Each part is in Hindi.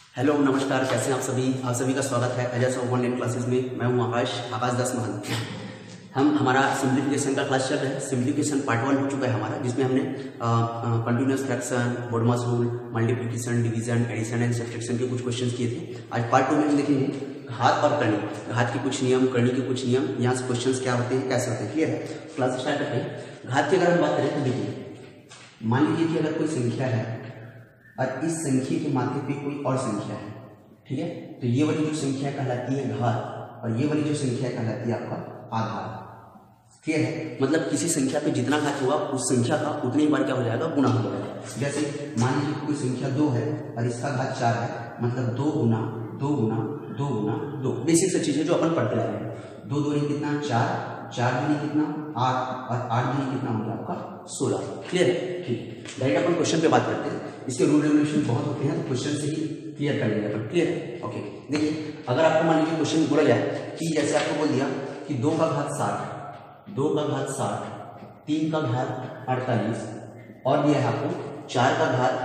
हेलो नमस्कार, कैसे हैं आप सभी का स्वागत है अजय सर ऑनलाइन क्लासेस में। मैं हूं आकाश दास महंत। हमारा सिंप्लीफिकेशन का क्लास चल रहा है। सिंप्लीफिकेशन पार्ट 1 हो चुका है हमारा, जिसमें हमने continuous fraction, BODMAS rule, multiplication, division, addition and subtraction के कुछ क्वेश्चंस किए थे। आज पार्ट 2 में हम देखेंगे घात और करणी, घात के कुछ नियम, करणी के कुछ नियम, यहाँ से क्वेश्चन क्या होते हैं, कैसे होते हैं। क्लियर है? क्लास स्टार्ट करते हैं। घात की अगर हम बात करें तो देखिए, मान लीजिए कि अगर कोई संख्या है और इस संख्या के माथे पे कोई और संख्या है, ठीक है, तो ये वाली जो संख्या कहलाती है घात और ये वाली जो संख्या कहलाती है आपका आधार। क्लियर है? मतलब किसी संख्या पे जितना घात होगा उस संख्या का उतनी बार क्या हो जाएगा, गुणा हो जाएगा। जैसे मान लीजिए कोई संख्या 2 है और इसका घात 4 है, मतलब 2 गुना 2 गुना 2 गुना 2। बेसिक से चीजें जो अपन पढ़ते आ रहे हैं। 2 दूनी कितना 4, 4 दूनी कितना 8 और 8 दूनी कितना हो गया आपका 16। क्लियर है? ठीक, डायरेक्ट अपन क्वेश्चन पे बात करते हैं। इसके रूल रेगुलेशन बहुत होते हैं, तो क्वेश्चन से ही क्लियर कर लेंगे अपन। क्लियर है? ओके, देखिए अगर आपको मान लीजिए क्वेश्चन बोला जाए कि जैसे आपको बोल दिया कि 2 का घात 60, 2 का घात 60, 3 का घात 48 और दिया है आपको 4 का घात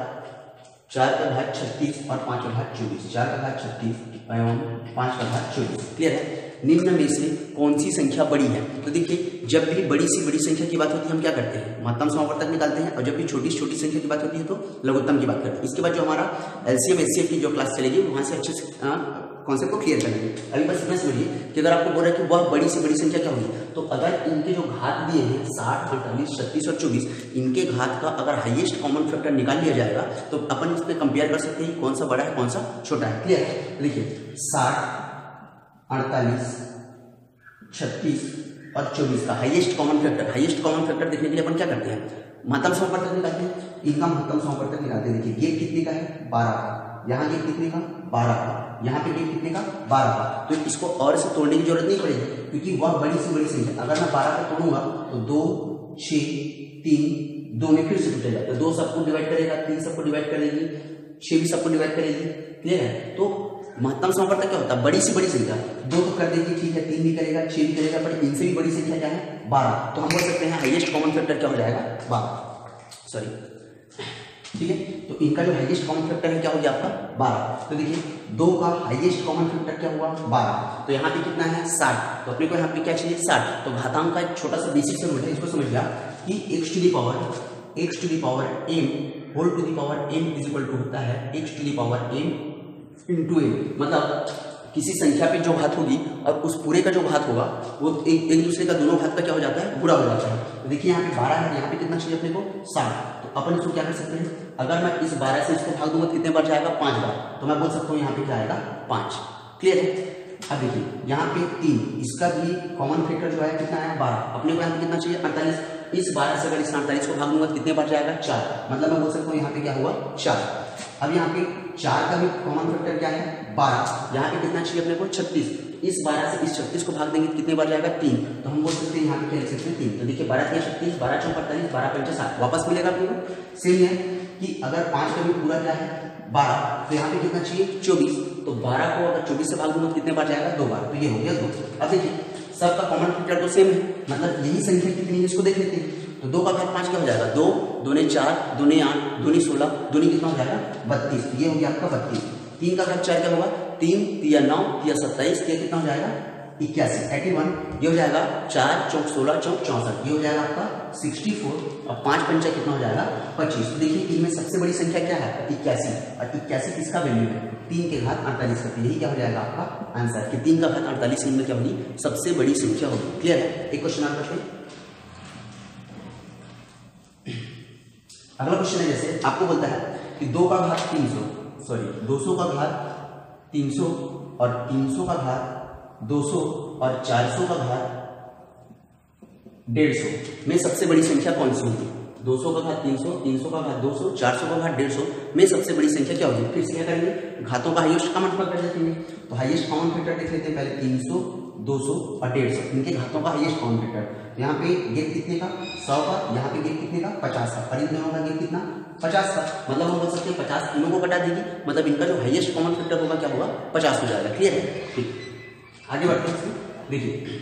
36 और 5 का घात 24। 4 का घात 36 एवं 5 का घात 24। क्लियर है? निम्न में से कौन सी संख्या बड़ी है? तो देखिए, जब भी बड़ी से बड़ी संख्या की बात होती है हम क्या करते हैं, महत्तम समावर्तक निकालते हैं, और जब भी छोटी से छोटी संख्या की बात होती है तो लघुत्तम की बात करते हैं। इसके बाद जो हमारा एलसीएम एचसीएफ की जो क्लास चलेगी वहां से अच्छे से कॉन्सेप्ट को क्लियर करेंगे। अभी बस इतना समझिए कि अगर आपको बोल रहा है कि वह बड़ी से बड़ी संख्या क्या होगी, तो अगर इनके जो घात दिए हैं 60, 48, 36 और 24, इनके घात का अगर हाईएस्ट कॉमन फैक्टर निकाल लिया जाएगा तो अपन इसमें कंपेयर कर सकते हैं कौन सा बड़ा है कौन सा छोटा है। क्लियर है? देखिए 60, 48, 36 और 24 का हाईएस्ट कॉमन फैक्टर देखने के लिए अपन क्या करते हैं, महत्तम समावर्तक निकालते हैं। इनका महत्तम समावर्तक निकालते हैं। देखिए गेट कितने का है 12 का, यहाँ गेट कितने का 12 का, यहाँ पे गेट कितने का 12 का। तो इसको और से तोड़ने की जरूरत नहीं पड़ेगी, क्योंकि वह बड़ी से बड़ी संख्या। अगर मैं 12 का तोड़ूंगा तो 2, 6, 3, 2 में फिर से टूटेगा, तो 2 सबको डिवाइड करेगा, 3 सबको डिवाइड करेगी, 6 भी सबको डिवाइड करेगी। क्लियर है? तो महत्तम समावर्तक क्या होता है, बड़ी से बड़ी संख्या। 2 तो कर देगी, ठीक है, 3 भी करेगा, 6 भी करेगा, पर इनसे भी बड़ी संख्या क्या है 12। तो हम बोल सकते हैं हाईएस्ट कॉमन फैक्टर क्या हो जाएगा 12। सॉरी, ठीक है, तो इनका जो हाईएस्ट कॉमन फैक्टर है क्या हो गया आपका 12। तो देखिए 2 का हाईएस्ट कॉमन फैक्टर क्या हुआ 12, तो यहाँ पे कितना है 60, तो अपने को यहाँ पे क्या चाहिए 60। तो घातांक का एक छोटा सा बेसिक सा रूल है, इसको समझ लिया कि x to the power m whole to the power m is equal to होता है x to the power m into m। मतलब किसी संख्या पे जो घात होगी और उस पूरे का जो घात होगा वो एक दूसरे का दोनों घात का क्या हो जाता है, गुणा हो जाता है। तो देखिए यहाँ पे 12 है, यहाँ पे कितना चाहिए अपने को 60। तो अपन इसको क्या कर सकते हैं, अगर मैं इस 12 से इसको भाग दूंगा कितने बार जाएगा 5 बार, तो मैं बोल सकता हूँ यहाँ पे क्या आएगा 5। क्लियर है? अब देखिए यहाँ पे 3, इसका भी कॉमन फैक्टर जो है कितना है 12, अपने को यहाँ पे कितना चाहिए 48। इस 12 से अगर इस 48 को भाग दूंगा कितने बार जाएगा 4, मतलब मैं बोल सकता हूँ यहाँ पे क्या हुआ 4। अब यहाँ पे 4 का भी कॉमन फैक्टर क्या है 12, यहाँ पे कितना चाहिए अपने को 36। इस 12 से इस 36 को भाग देंगे कितने बार जाएगा 3, तो हम बोल सकते हैं यहाँ पे क्या लिख सकते हैं 3। तो देखिए 12 3 36, 12 4 45, 12 5 7 वापस मिलेगा अपने को। सेम है कि अगर 5 का भी पूरा क्या है 12, तो यहाँ पे कितना चाहिए 24। तो 12 को अगर 24 से भाग दूंगा तो कितने बार जाएगा 2 बार, तो ये हो गया 2। अब देखिए सबका कॉमन फैक्टर तो सेम है, मतलब यही संख्या कितनी है इसको देख लेते हैं। तो 2 का घात 5 क्या हो जाएगा 2 दूने 4 दूने 8 दूनी 16 दूनी कितना हो जाएगा 32, ये हो गया आपका 32। 3 का घात 4 क्या होगा 3 या 9 या 27, ये कितना हो जाएगा 81 81। ये हो जाएगा 4 चौक 16 चौक 64, ये हो जाएगा आपका 64 और 5 पंचा कितना हो जाएगा 25। तो देखिए इनमें सबसे बड़ी संख्या क्या है 81, और 81 किसका वैल्यू है 3 के घात 48 का। यही क्या हो जाएगा आपका आंसर कि 3 का घात 48 इनमें क्या होगी सबसे बड़ी संख्या होगी। क्लियर है? एक क्वेश्चन आप करते हैं। अगला क्वेश्चन है, जैसे आपको बोलता है कि 2 का घात 200 का घात 300 और 300 का घात 200 और 400 का घात 150 में सबसे बड़ी संख्या कौन सी होगी। 200 का घात 300, 300 का घात 200, 400 का घात 150 में सबसे बड़ी संख्या क्या होगी। फिर से क्या करेंगे, घातों का हाईएस्ट कॉमन फैक्टर देखेंगे। तो हाईएस्ट कॉमन फैक्टर देख लेते हैं पहले 300, 200 और 150, इनके घातों का हाईएस्ट कॉमन फैक्टर। यहाँ पे गेट कितने का 100 का, यहाँ पे गेट कितने का 50 का, और इन दोनों का गेट कितना 50 का। मतलब हम बोल सकते हैं 50 तीनों को घटा देगी, मतलब इनका जो हाईएस्ट कॉमन फैक्टर होगा क्या होगा 50 हो जाएगा। क्लियर है? ठीक, आगे बढ़ते हैं। देखिए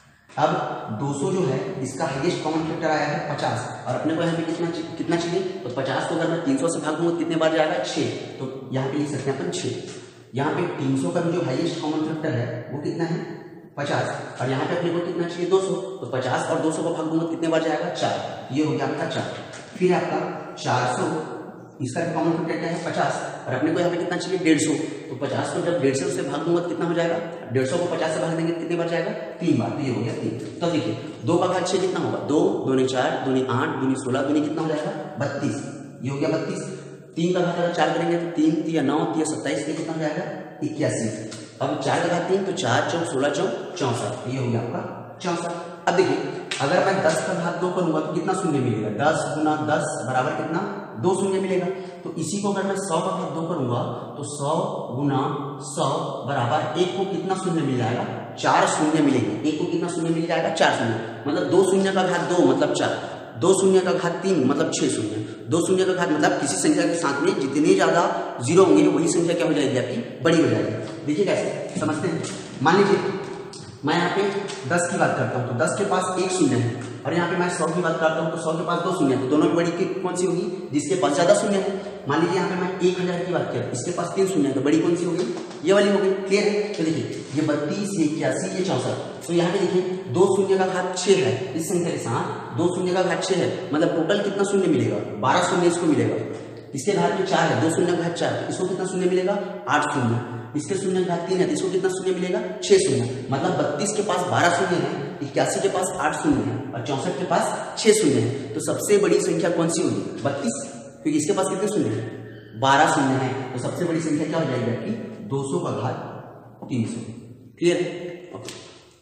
अब 200 जो है इसका हाईएस्ट कॉमन फैक्टर आया है 50, और अपने को यहाँ पे कितना चाहिए, तो तो 50 को अगर मैं 300 से भाग दूंगा कितने बार जाएगा 6, तो यहाँ पे लिख सकते हैं अपन 6। यहाँ पे 300 का भी जो हाईएस्ट कॉमन फैक्टर है वो कितना है 50, और यहाँ पे अपने को कितना चाहिए 200, तो 50 और 200 को भाग दूंगा कितने बार जाएगा 4, ये हो गया आपका 4। फिर आपका 400, इसका कॉमन फैक्टर क्या है 50, और अपने को यहाँ पे कितना चाहिए 150, तो 50 को जब 150 से भाग दूंगा कितना हो जाएगा 150 को 50 से भाग देंगे कितने बार जाएगा 3 बार, तो ये हो गया 3। तो देखिए 2 का घात 6 कितना होगा 2 दूनी 4 दूनी 8 दूनी 16 दूनी कितना हो जाएगा 32, ये हो गया 32। 3 का घात अगर 4 करेंगे तो 3 3 9 3 27, ये कितना हो जाएगा 81। अब 4 का घात 3 तो 4 4 16 4 64, ये हो गया आपका 64। अब देखिए अगर मैं 10 का घात 2 करूंगा तो कितना शून्य मिलेगा 10 गुना 10 बराबर कितना 2 शून्य मिलेगा। तो इसी को अगर मैं 100 का घात 2 करूंगा तो 100 गुना 100 बराबर 1 को कितना शून्य मिल जाएगा 4 शून्य मिलेंगे। 1 को कितना शून्य मिल जाएगा 4 शून्य, मतलब 2 शून्य का घात 2 मतलब 4, 2 शून्य का घात 3 मतलब 6 शून्य, 2 शून्य का घात मतलब किसी संख्या के साथ में जितने ज्यादा जीरो होंगे वही संख्या क्या हो जाएगी आपकी बड़ी हो जाएगी। देखिए कैसे समझते हैं। मान लीजिए मैं यहाँ पे 10 की बात करता हूँ तो 10 के पास 1 शून्य है, और यहाँ पे मैं 100 की बात करता हूँ तो 100 के पास 2 शून्य है, तो दोनों में बड़ी कौन सी होगी जिसके पास ज्यादा शून्य है। मान लीजिए यहाँ पे मैं 1000 की बात किया, इसके पास 3 शून्य है, तो बड़ी कौन सी होगी ये वाली होगी। क्लियर है। तो देखिए ये 32 ये 81 ये 64, तो यहाँ पे देखिए 2 शून्य का घात 6 है, इस संख्या के साथ 2 शून्य का घात 6 है, मतलब टोटल कितना शून्य मिलेगा 12 शून्य इसको मिलेगा। इसके घात में 4 है, 2 शून्य का घात 4, तो इसको कितना शून्य मिलेगा 8 शून्य। इसके शून्य घात 3 है तो इसको कितना शून्य मिलेगा 6 शून्य, मतलब 32 के पास 12 शून्य है, 81 के पास 8 शून्य है और 64 के पास 6 शून्य है। तो सबसे बड़ी संख्या कौन सी होगी 32, क्योंकि इसके पास कितने शून्य है 12 शून्य है, तो सबसे बड़ी संख्या क्या हो जाएगी आपकी 200 का घात 300। क्लियर है। ओके,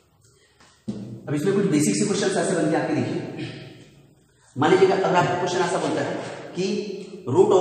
अब इसमें कुछ बेसिक से क्वेश्चन ऐसे बनते हैं आपके। देखिए मान लीजिएगा अगर आपका क्वेश्चन ऐसा बोलता है कि root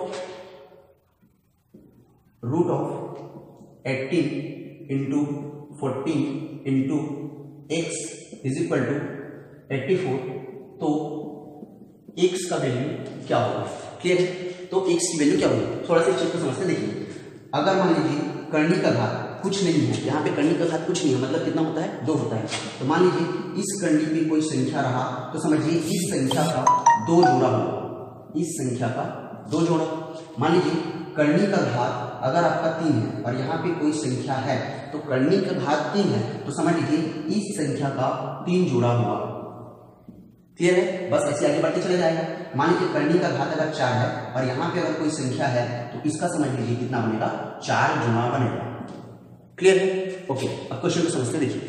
of 18 into 14 into x is equal to 84, तो एक्स का वैल्यू क्या होगा। क्लियर है। तो एक्स की वैल्यू क्या होगी, थोड़ा सा इस चीज को समझते देखिए। अगर मान लीजिए कर्णी का घात कुछ नहीं है, यहाँ पे कर्णी का घात कुछ नहीं है, मतलब कितना होता है 2 होता है, तो मान लीजिए इस कर्णी पे कोई संख्या रहा तो समझिए इस संख्या का 2 जोड़ा होगा, इस संख्या का 2 जोड़ा। मान लीजिए कर्णी का घात अगर आपका 3 है और यहाँ पे कोई संख्या है तो कर्णी का घात 3 है, तो समझ लीजिए इस संख्या का 3 जोड़ा हुआ। क्लियर है। बस ऐसे आगे बढ़ते चले जाएगा। मान लीजिए कर्णी का घात अगर 4 है और यहाँ पे अगर कोई संख्या है तो इसका समझ लीजिए कितना बनेगा 4 गुना बनेगा। क्लियर है। ओके, अब क्वेश्चन को समझते देखिए।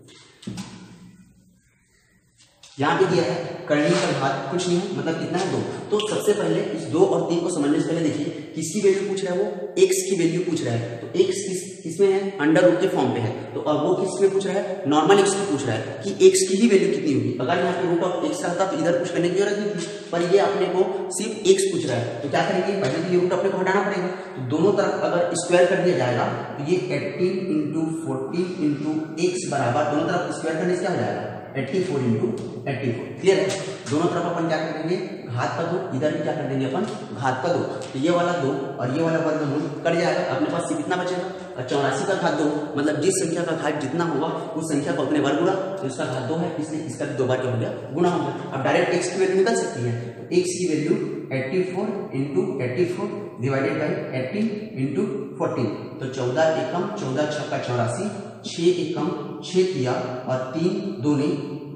यहाँ पे दिया है कर्णी का घात कुछ नहीं है, मतलब कितना है 2। तो सबसे पहले इस 2 और 3 को समझने से पहले देखिए किसकी वैल्यू पूछ रहा है, वो x की वैल्यू पूछ रहा है। तो x किसमें है अंडर रूट के फॉर्म पे है, तो अब वो किसमें पूछ रहा है नॉर्मल x की पूछ रहा है कि x की ही वैल्यू कितनी होगी। अगर यहाँ पे रूट ऑफ x रहता तो इधर कुछ करने की जरूरत नहीं थी, पर ये अपने को सिर्फ x पूछ रहा है, तो क्या करेंगे पहले तो ये रूट अपने को हटाना पड़ेगा। तो दोनों तरफ अगर स्क्वायर कर दिया जाएगा तो ये 18 इंटू 14 इंटू एक्स बराबर दोनों तरफ स्क्वायर करने से क्या हो जाएगा 84 इंटू 84। क्लियर है। दोनों तरफ अपन क्या कर देंगे घात का 2, इधर भी क्या कर देंगे अपन घात का 2, तो ये वाला 2 और ये वाला वर्गमूल कट जाएगा, अपने पास कितना बचेगा 84 का घात 2, मतलब जिस संख्या का घात जितना होगा उस संख्या को अपने वर्ग गुणा, तो इसका घात 2 है इसलिए इसका 2 बार क्या हो गया गुणा हो गया। अब डायरेक्ट x की वैल्यू निकल सकती है, तो x की value 84 into 84 divided by 18 into 14, तो 14 एकम 14 छक्का 84, 6 एकम 6 किया और 3 दूनी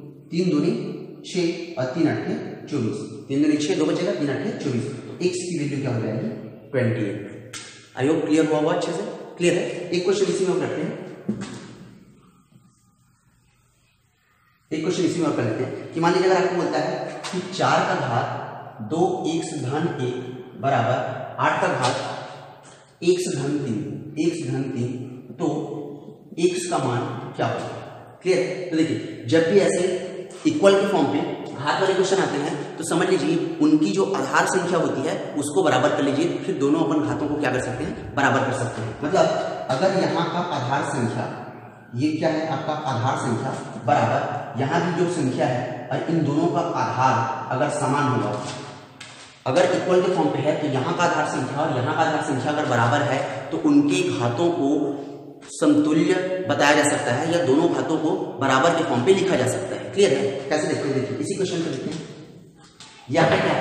6 और 3 अट्ठे 24, 3 दूनी 6 2 बचेगा 3 अट्ठे 24, तो x की वैल्यू क्या हो जाएगी 28। आई होप क्लियर हुआ अच्छे से। क्लियर है। एक क्वेश्चन इसी में हम करते हैं, एक क्वेश्चन इसी में हम कर लेते हैं कि मान लीजिए अगर आपको बोलता है कि 4 का घात 2x धन 1 बराबर 8 का घात x धन 3, तो x का मान क्या होगा। क्लियर। तो देखिए जब भी ऐसे इक्वल के फॉर्म पे घात वाले क्वेश्चन आते हैं तो समझ लीजिए उनकी जो आधार संख्या होती है उसको बराबर कर लीजिए, फिर दोनों अपन घातों को क्या कर सकते हैं बराबर कर सकते हैं। मतलब अगर यहाँ का आधार संख्या ये क्या है आपका आधार संख्या बराबर यहाँ की जो संख्या है और इन दोनों का आधार अगर समान होगा, अगर इक्वल के फॉर्म पे है तो यहाँ का आधार संख्या और यहाँ का आधार संख्या अगर बराबर है तो उनके घातों को समतुल्य बताया जा सकता है या दोनों घातों को बराबर के फॉर्म पे लिखा जा सकता है। क्लियर है। कैसे देखते हैं देखिए इसी क्वेश्चन को देखते हैं। यहाँ पे क्या है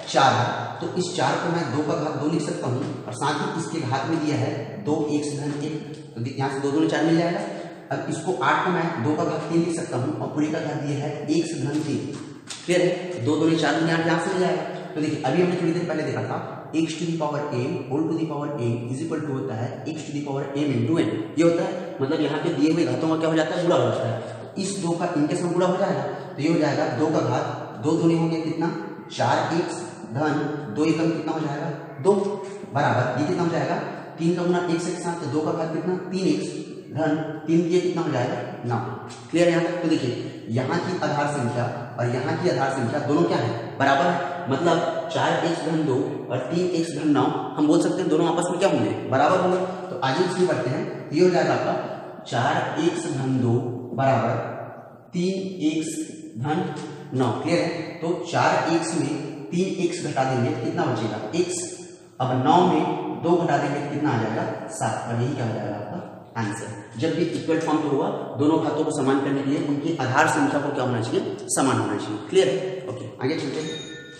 4 है, तो इस 4 को मैं 2 का घात 2 लिख सकता हूँ और साथ ही इसके घात में दिया है 2x धन 1, तो यहाँ से 2 दूनी 4 मिल जाएगा। अब इसको 8 को मैं 2 का घात 3 लिख सकता हूँ और पूरे का घात दिया है x धन 3। क्लियर है? 2 दूनी 4 दूनी 8 यहाँ से मिल जाएगा। तो देखिए अभी हमने थोड़ी देर पहले देखा था x to the power m whole to the power m is equal to होता है x to the power m into n। ये होता है मतलब यहाँ पे दिए हुए घातों का क्या हो जाता है, गुणा हो जाता है। इस 2 का इनके साथ गुणा हो जाएगा तो ये हो जाएगा 2 का घात 2 दूनी हो गया कितना 4x धन 2 एकम कितना हो जाएगा 2 बराबर ये कितना हो जाएगा 3 का गुना x के साथ, तो 2 का घात कितना 3x धन 3 दिए कितना हो जाएगा 9। क्लियर है यहाँ तक? तो देखिए यहाँ की आधार संख्या और यहाँ की आधार संख्या दोनों क्या है, बराबर है। मतलब 4x धन 2 और 3x धन 9 हम बोल सकते हैं दोनों आपस में क्या होंगे, बराबर होंगे। तो आगे इसमें पढ़ते हैं, ये हो जाएगा आपका 4x धन 2 बराबर 3x धन 9। क्लियर है? तो 4x में 3x घटा देंगे कितना बचेगा x, अब 9 में 2 घटा देंगे कितना आ जाएगा 7, और यही क्या हो जाएगा आपका आंसर। जब भी इक्वल फॉर्म पे हुआ दोनों घातों को समान करने के लिए उनकी आधार संख्या को क्या होना चाहिए, समान होना चाहिए। क्लियर है? ओके आगे चलते हैं।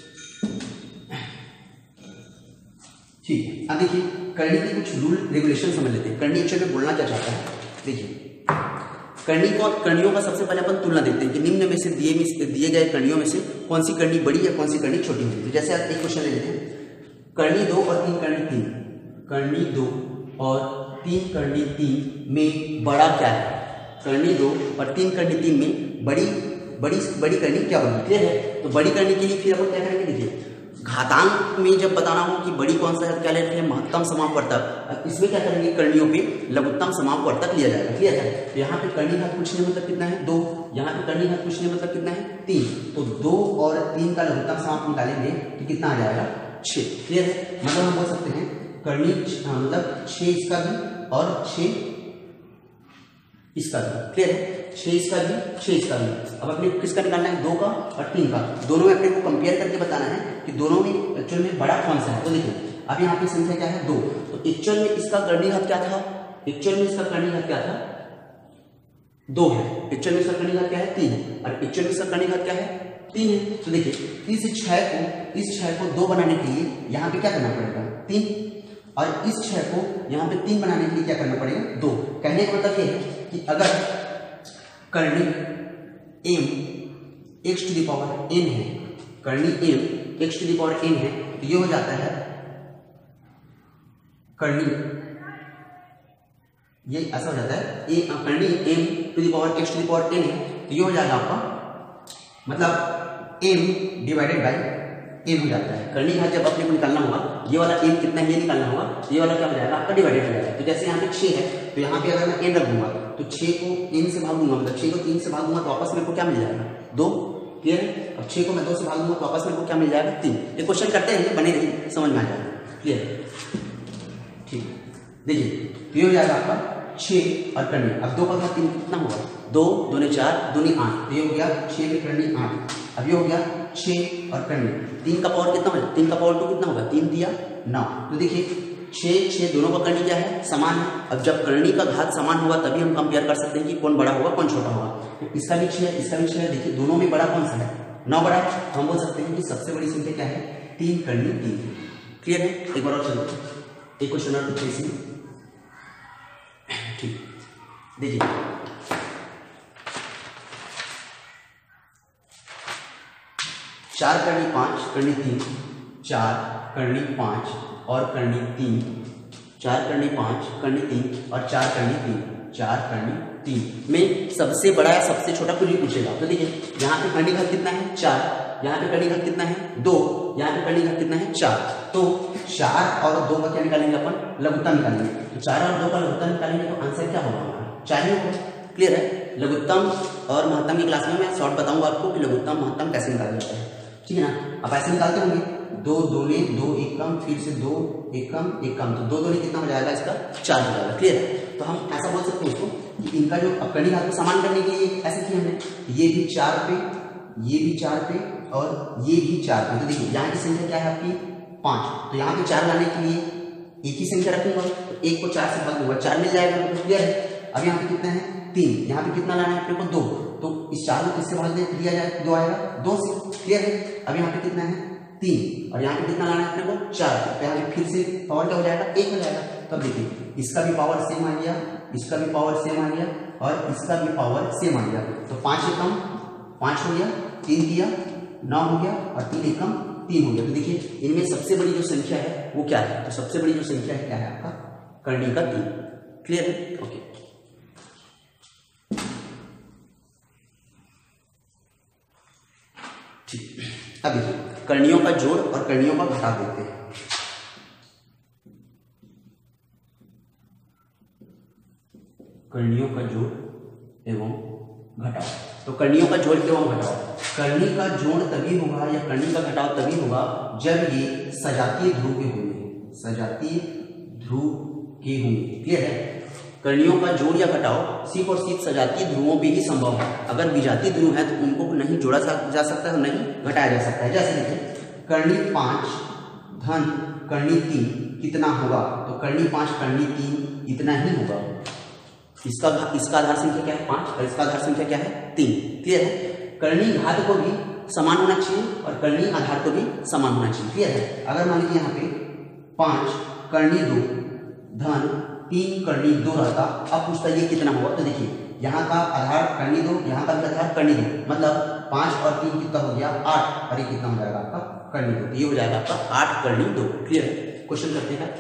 ठीक है, अब देखिए करनी की कुछ रूल रेगुलेशन समझ लेते हैं। करनी एक्चुअली में बोलना क्या चाहता है, देखिए करणियों का सबसे पहले अपन तुलना देखते हैं कि निम्न में से दिए गए करणियों में से कौन सी करनी बड़ी है, कौन सी करनी छोटी होगी। तो जैसे आप एक क्वेश्चन ले लेते हैं, करनी 2 और 3 करनी 3, करनी 2 और 3 करनी 3 में बड़ा क्या है, करनी 2 और 3 करनी 3 में बड़ी करनी क्या होगी। क्लियर है? तो बड़ी करनी के लिए फिर अपन क्या करेंगे, देखिए घातांक में जब बताना हो कि बड़ी कौन सा है, क्या लेते हैं महत्तम समापवर्तक। इसमें क्या करेंगे, करणियों पे लघुत्तम समापवर्तक लिया जाएगा। क्लियर है? तो यहाँ पे करनी घात पूछने मतलब कितना है 2, यहाँ पे करनी घात पूछने मतलब कितना है 3, तो 2 और 3 का लघुत्तम समाप निकालेंगे तो कितना आ जाएगा 6। क्लियर है? मतलब हम बोल सकते हैं करनी मतलब 6 इसका भी और 6 इसका भी। क्लियर है? 6 इसका भी 6 इसका भी। अब अपने किसका निकालना है, 2 का और 3 का, दोनों में अपने को कंपेयर करके बताना है कि दोनों में एक्चुअल में बड़ा कौन सा है। तो देखिए अब यहाँ पे संख्या क्या है 2, तो एक्चुअल में इसका करनी घात क्या था, एक्चुअल में इसका करनी घात क्या था 2 है, एक्चुअल में इसका करनी घात क्या है 3 है, और एक्चुअल में इसका करनी घात क्या है 3 है। तो देखिए इस 6 को 2 बनाने के लिए यहाँ पे क्या करना पड़ेगा 3, और इस 6 को यहाँ पे 3 बनाने के लिए क्या करना पड़ेगा 2। कहने का मतलब ये है कि अगर करनी m x to the power n है, करनी m x to the power n है, तो ये हो जाता है करनी, ये ऐसा हो जाता है करनी m to the power x to the power n है, तो ये हो जाएगा आपका मतलब m डिवाइडेड बाई n हो जाता है। करनी घात जब अपने को निकालना होगा, ये वाला m कितना है ये निकालना होगा, ये वाला क्या हो जाएगा आपका डिवाइडेड हो जाएगा। तो जैसे यहाँ पे 6 है, तो यहाँ पे अगर मैं n रख दूंगा तो 6 को n से भाग दूंगा, मतलब 6 को 3 से भाग दूंगा तो वापस मेरे को क्या मिल जाएगा 2। क्लियर है? अब 6 को मैं 2 से भाग दूंगा तो वापस मेरे को क्या मिल जाएगा 3। ये क्वेश्चन करते हैं, बने रहिए समझ में आ जाएगा। क्लियर? ठीक, देखिए ये हो जाएगा आपका 6 और करनी, अब 2 का घात 3 कितना होगा 2 दूनी 4 दूनी 8, तो ये हो गया 6 में करनी 8। अब ये हो गया 6 और करनी, 3 का पावर कितना होगा, 3 का पावर 2 कितना होगा 3 दिया 9। तो देखिए 6 दोनों का करनी क्या है समान है। अब जब करनी का घात समान होगा तभी हम कंपेयर कर सकते हैं कि कौन बड़ा होगा कौन छोटा होगा। तो इसका भी 6 है, इसका भी 6 है, देखिए दोनों में बड़ा कौन सा है 9 बड़ा है। हम बोल सकते हैं कि सबसे बड़ी संख्या क्या है 3 करनी 3। क्लियर है? एक बार और चलो एक क्वेश्चन और इसी ठीक, देखिए 4 करनी 5 करनी 3, 4 करनी 5 और करनी 3, 4 करनी 5 करनी 3 और 4 करनी 3, 4 करनी 3 में सबसे बड़ा या सबसे छोटा कुछ भी पूछेगा। तो देखिए यहाँ पे करनी घात कितना है 4, यहाँ पे करनी घात कितना है 2, यहाँ पे करनी घात कितना है 4। तो 4 और 2 का क्या निकालेंगे अपन लघुत्तम निकालेंगे। तो 4 और 2 का लघुत्तम निकालेंगे तो आंसर क्या होगा हमारा 4 ही होगा। क्लियर है? लघुत्तम और महत्तम की क्लास में मैं शॉर्ट बताऊंगा आपको कि लघुत्तम महत्तम कैसे निकाला जाता है। ठीक है ना? आप ऐसे निकालते होंगे 2 दूनी 2 एकम, फिर से 2 एकम एकम, तो 2 दूनी कितना हो जाएगा इसका 4 हो जाएगा। क्लियर है? तो हम ऐसा बोल सकते हैं इसको कि इनका जो करनी घात को समान करने के लिए ऐसे किए हमने, ये भी 4 पे, ये भी 4 पे और ये भी 4 पे। तो देखिए यहाँ की संख्या क्या है आपकी 5, तो यहाँ पे 4 लाने के लिए एक ही संख्या रखूंगा, तो 1 को 4 से भाग दूंगा 4 मिल जाएगा। क्लियर है? अब यहाँ पे कितना है 3, यहाँ पे कितना लाना है अपने को 2, तो इस 4 को किससे भाग दिया जाए 2 आएगा 2 से। क्लियर है? अब यहाँ पे कितना है 3 और यहाँ पे कितना लाना है अपने को 4, तो यहाँ पे फिर से पावर क्या हो जाएगा 1 हो जाएगा। तो अब देखिए इसका भी पावर सेम आ गया, इसका भी पावर सेम आ गया और इसका भी पावर सेम आ गया। तो 5 एकम 5 हो गया, 3 दिया 9 हो गया और 3 एकम 3 हो गया। तो देखिए इनमें सबसे बड़ी जो संख्या है वो क्या है, तो सबसे बड़ी जो संख्या है क्या है आपका करनी का 3। क्लियर है? ओके। ठीक, अब देखिए करणियों का जोड़ और करणियों का घटाव देखते हैं। करणियों का जोड़ एवं घटाव। तो करणियों का जोड़ एवं घटाव, करनी का जोड़ तभी होगा या करनी का घटाव तभी होगा जब ये सजातीय ध्रुव के होंगे, सजातीय ध्रुव के होंगे। क्लियर है? करणियों का जोड़ या घटाव सिर्फ और सिर्फ सजातीय ध्रुवों पे ही संभव है। अगर विजातीय ध्रुव है तो उनको नहीं जोड़ा जा सकता है, नहीं घटाया जा सकता है। जैसे देखिए करनी 5 धन करनी 3 कितना होगा, तो करनी 5 करनी 3 इतना ही होगा। इसका आधार संख्या क्या है 5 और इसका आधार संख्या क्या है 3। क्लियर है? करनी घात को भी समान होना चाहिए और करनी आधार को भी समान होना चाहिए। क्लियर है? अगर मान लीजिए यहाँ पे 5 करनी 2 धन 3 करनी 2 रहता, अब पूछता ये कितना होगा, तो देखिए यहाँ का आधार करनी 2, यहाँ का भी आधार करनी 2, मतलब 5 और 3 कितना हो गया 8 और ये कितना हो जाएगा आपका करनी 2, ये हो जाएगा आपका 8 करनी 2। क्लियर है? क्वेश्चन करते हैं।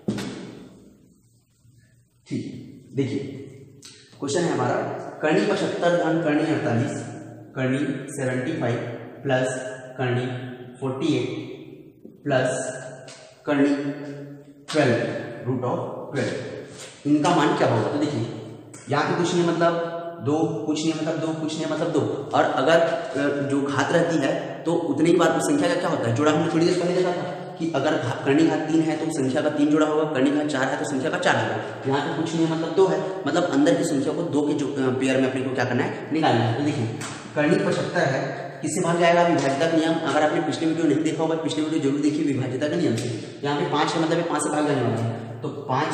ठीक, देखिए क्वेश्चन है हमारा करनी 75 धन करनी 48 करनी 75 प्लस करनी 48 प्लस करनी 12 रूट ऑफ 12, इनका मान क्या होगा। तो देखिए यहाँ पे कुछ नहीं मतलब 2, कुछ नहीं मतलब 2, कुछ नहीं मतलब 2, और अगर जो घात रहती है तो उतनी ही बार उस संख्या का क्या होता है जोड़ा। हमने थोड़ी देर पहले देखा था कि अगर करनी घात 3 है तो संख्या का 3 जोड़ा होगा, करनी घात 4 है तो संख्या का 4 होगा। यहाँ पे कुछ नहीं मतलब 2 है, मतलब अंदर की संख्या को 2 के जो पेयर में अपने को क्या करना है निकालना है। तो देखिए करनी 75 है, किससे भाग जाएगा विभाज्यता का नियम। अगर आपने पिछले वीडियो नहीं देखा होगा, पिछले वीडियो जरूर देखिए विभाज्यता के नियम से। यहाँ पे 5 है मतलब 5 से भाग जाने वाला है, तो 5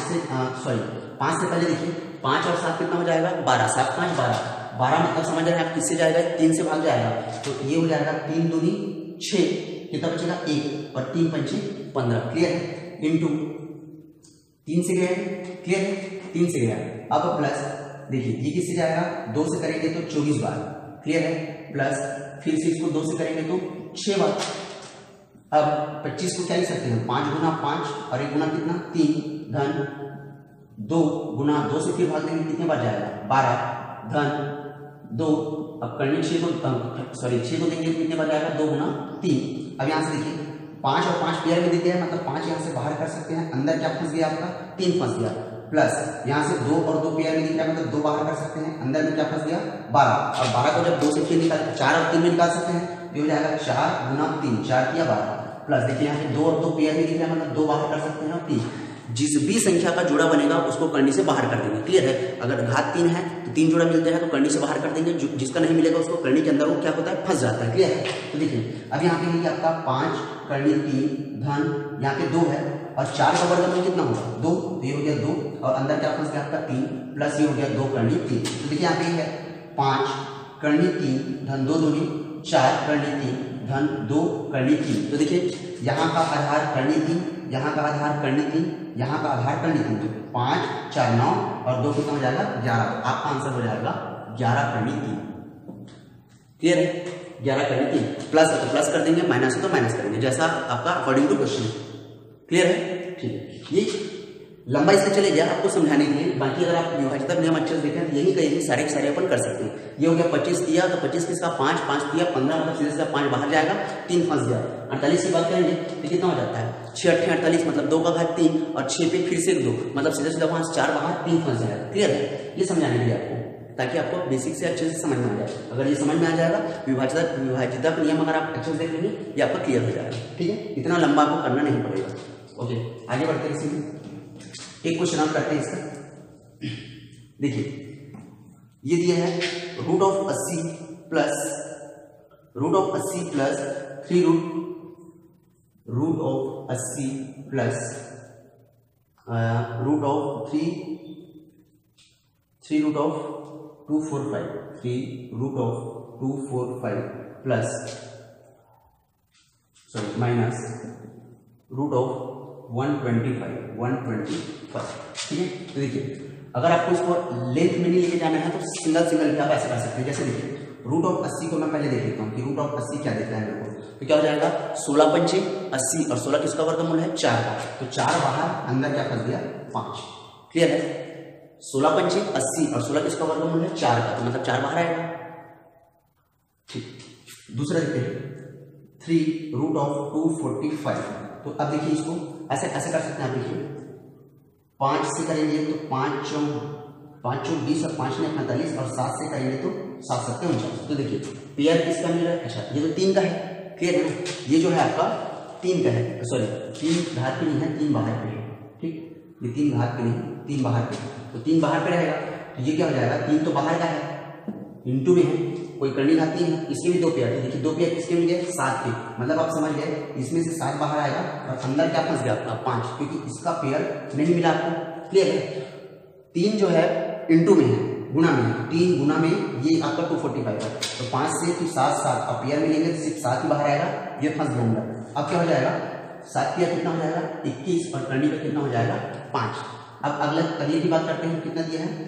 से पहले देखिए 5 और 7 कितना हो जाएगा 12, 7 5 12, 12 मतलब समझ रहे हैं आप किससे जाएगा 3 से भाग जाएगा, तो ये हो जाएगा 3 दूनी 6, कितना बचेगा 1 और 3 पंचे 15। क्लियर है? इंटू 3 से गया, क्लियर है 3 से गया। अब प्लस देखिए ये किससे जाएगा 2 से करेंगे तो 24 बार। क्लियर है? प्लस फिर से इसको 2 से करेंगे तो 6 बार। अब 25 को क्या लिख सकते हैं 5 गुना 5 और 1 गुना कितना 3 धन 2 गुना 2 से फिर भाग देंगे कितने बार जाएगा 12 धन 2। अब करनी 6 को देंगे तो कितने बार जाएगा 2 गुना 3। अब यहाँ से देखिए 5 और 5 पेयर में देते हैं, मतलब 5 यहाँ से बाहर कर सकते हैं, अंदर क्या फंस गया आपका 3 फंस गया, प्लस यहाँ से 2 और 2 पेयर में दिख रहा है मतलब 2 बाहर कर सकते हैं, अंदर में क्या फंस गया 12, और 12 को जब 2 से फिर निकाल 4 और 3 में निकाल सकते हैं, ये हो जाएगा 4 गुना 3, 4 किया 12, प्लस देखिए यहाँ पे 2 और 2 पेयर में दिख रहा है मतलब 2 बाहर कर सकते हैं और 3। जिस भी संख्या का जोड़ा बनेगा उसको करनी से बाहर कर देंगे। क्लियर है? अगर घात 3 है तो 3 जोड़ा मिलता है तो करनी से बाहर कर देंगे, जिसका नहीं मिलेगा उसको करनी के अंदर वो क्या होता है फंस जाता है। क्लियर है? तो देखिए अब यहाँ पे आपका 5 करनी 3 धन यहाँ पे 2 है और 4 का वर्गमूल कितना होगा 2, तो ये हो गया 2 और अंदर क्या फंस गया आपका 3, प्लस ये हो गया 2 करनी 3। तो देखिए यहाँ पे है 5 करनी 3 धन 2 दूनी 4 करनी 3 धन 2 करनी 3। तो देखिए यहाँ का आधार करनी 3, यहाँ का आधार करनी 3, यहाँ का आधार करनी 3, तो 5 4 9 और 2 कितना हो जाएगा 11। आपका आंसर हो जाएगा 11 करनी 3। क्लियर है? 11 करनी 3, प्लस है तो प्लस कर देंगे, माइनस है तो माइनस करेंगे, जैसा आपका अकॉर्डिंग टू क्वेश्चन। क्लियर है? ठीक है, ये लंबा इससे चले गया आपको समझाने के लिए। बाकी अगर आप विभाज्यता नियम अच्छे से देखें तो यही कहीं सारे के सारे अपन कर सकते हैं। ये हो गया 25 दिया तो 25 किसका 5 5 दिया 15, मतलब सीधे सीधा 5 बाहर जाएगा, 3 फंस गया। 48 की बात करेंगे तो कितना हो जाता है 6 8 48, मतलब 2 का घात 3 और 6 पे फिर से 2, मतलब सीधे सीधा 5 4 बाहर 3 फंस जाएगा। क्लियर है? ये समझाने के लिए आपको, ताकि आपको बेसिक से अच्छे से समझ में आ जाए। अगर ये समझ में आ जाएगा विभाज्यता का नियम अगर आप अच्छे से देख लेंगे ये आपका क्लियर हो जाएगा। ठीक है? इतना लंबा आपको करना नहीं पड़ेगा। ओके, आगे बढ़ते हैं। इसी एक क्वेश्चन हम करते हैं इसका। देखिए ये दिया है root of 80 plus 3 root of 80 plus root of 3 root of 245 3 root of 245 plus sorry minus root of 125, ठीक है। तो देखिए अगर आपको इसको लेंथ में नहीं लेके जाना है तो सिंगल सिंगल भी आप ऐसे कर सकते हैं। जैसे देखिए रूट ऑफ 80 को मैं पहले देख लेता हूँ कि रूट ऑफ 80 क्या देता है मेरे को। तो क्या हो जाएगा 16 पंचे 80 और 16 किसका वर्गमूल है 4 का। तो 4 बाहर, अंदर क्या कर दिया 5। क्लियर है। 16 पंचे 80 और 16 किसका वर्गमूल है 4 का, तो मतलब 4 बाहर आएगा। ठीक। दूसरा देखिए 3 रूट ऑफ 245। तो अब देखिए इसको ऐसे ऐसे कर सकते हैं आप। देखिए 5 से करेंगे तो 5 चौक 20 और 5 ने 45 और 7 से करेंगे तो 7 7 49। तो देखिए पेयर किसका मिल रहा है, अच्छा ये तो 3 का है। क्लियर है ना। ये जो है आपका 3 का है, सॉरी 3 घात पे नहीं है, 3 बाहर पे है। ठीक, ये 3 घात पे नहीं, 3 बाहर पे है। तो 3 बाहर पे रहेगा तो ये क्या हो जाएगा 3 तो बाहर का है, इंटू में है, कोई करनी घात नहीं है। इसके भी 2 पेयर है। देखिए 2 पेयर किसके मिल गए 7 के, मतलब आप समझ गए इसमें से 7 बाहर आएगा और अंदर क्या फंस गया आपका 5, क्योंकि इसका पेयर नहीं मिला आपको। क्लियर है। 3 जो है इंटू में है, गुना में है, 3 गुना में ये आपका 245 है। तो 5 से फिर 7 7 अब पेयर में लेंगे तो सिर्फ 7 ही बाहर आएगा, ये फंस गया अंदर। अब क्या हो जाएगा 7 पेयर कितना हो जाएगा 21 और करनी का कितना हो जाएगा 5। अब अगले की बात करते हैं, कितना दिया है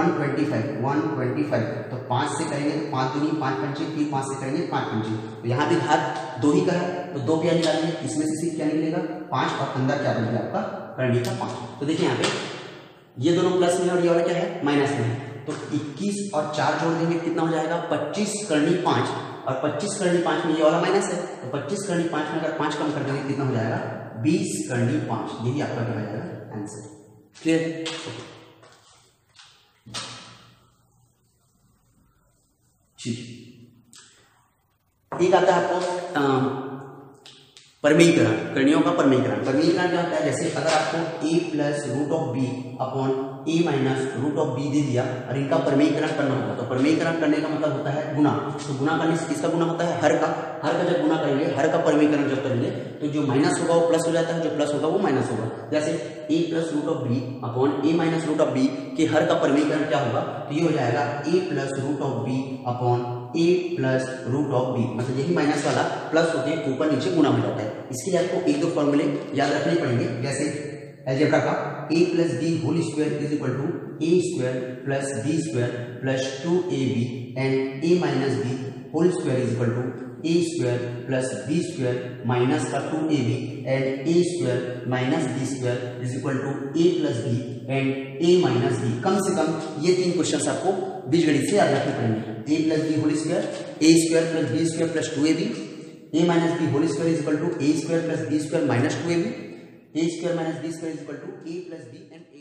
125। तो 5 से करेंगे तो 5 दूनी 5 पंचे, फिर 5 से करेंगे 5 पंचे। तो यहाँ भी घात 2 ही का है तो 2 पेयर निकालेंगे, इसमें से सिर्फ क्या निकलेगा 5 और अंदर क्या बन गया आपका करनी का 5। तो देखिए यहाँ पे ये दोनों प्लस में और ये वाला क्या है माइनस में है। तो 21 और 4 जोड़ देंगे कितना हो जाएगा 25 करनी 5 और 25 करनी 5 में ये वाला माइनस है। तो 25 करनी 5 में अगर 5 कम कर देंगे कितना हो जाएगा 20 करनी 5। यही आपका क्या हो जाएगा आंसर। क्लियर। एक आता है आपको परमीकरण, करणियों का परमीकरण। परमीकरण क्या होता है, जैसे अगर आपको a plus root of b upon a minus root of b दे दिया और इनका परमीकरण करना होता है। तो परमीकरण करने का मतलब होता है गुना। तो गुना करने से किसका गुना होता है हर का। हर का जब गुना करेंगे, हर का परमीकरण जब करेंगे तो जो माइनस होगा वो प्लस हो जाता है, जो प्लस होगा वो माइनस होगा। जैसे a plus root of b upon a minus root of b के हर का परमीकरण क्या होगा, तो ये हो जाएगा a plus root of b upon a plus root of b, मतलब यही माइनस वाला प्लस होके ऊपर नीचे गुना हो जाता है। इसके लिए आपको एक दो फॉर्मूले याद रखने पड़ेंगे। जैसे अलजेब्रा का a plus b whole square is equal to a square plus b square plus 2ab and a minus b whole square is equal to a square plus b square minus का 2ab and a square minus b square is equal to a plus b and a minus b. कम से कम ये 3 क्वेश्चन आपको बीजगणित से याद रखने पड़ेंगे। a plus b whole square a square plus b square plus 2ab, a minus b whole square is equal to a square plus b square minus 2ab, a square minus b square is equal to a plus b and